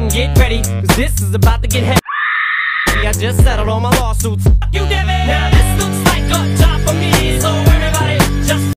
get ready, cause this is about to get heavy. I just settled all my lawsuits. You did it! Now this